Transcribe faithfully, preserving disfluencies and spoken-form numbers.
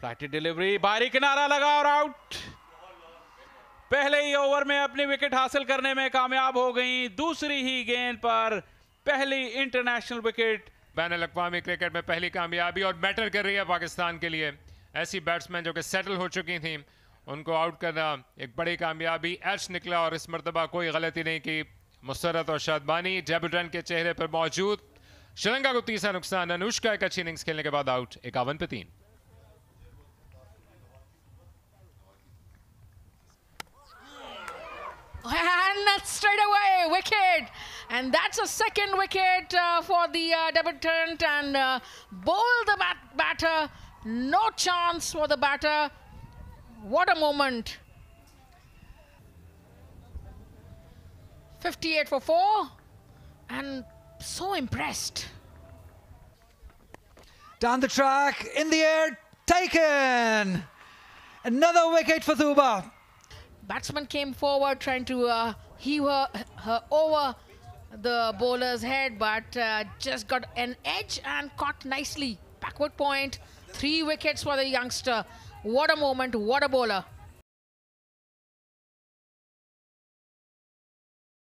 Right delivery, बाहरी किनारा लगा और आउट। पहले ही ओवर में अपनी विकेट हासिल करने में कामयाब हो गई। दूसरी ही गेंद पर पहली इंटरनेशनल विकेट। बैन अल-अक़वामी क्रिकेट में पहली कामयाबी और मैटर कर रही है पाकिस्तान के लिए। ऐसी बैट्समैन जो कि सेटल हो चुकी थी, उनको आउट करना एक बड़ी कामयाबी। एच निकला और इस मरतबा कोई गलती नहीं की। मुसरत और शादबानी डेब्यूटेंट के चेहरे पर मौजूद। श्रीलंका को तीसरा नुकसान। अनुष्का एक अच्छी इनिंग्स खेलने के बाद आउट, इक्यावन पे तीन। And straight away wicket, and that's a second wicket uh, for the uh, debutant, and uh, bowl the bat batter. No chance for the batter. What a moment. fifty-eight for four, and so impressed. Down the track, in the air, taken. Another wicket for Tubba. Batsman came forward trying to uh, heave her, her over the bowler's head, but uh, just got an edge and caught nicely. Backward point, three wickets for the youngster. What a moment, what a bowler.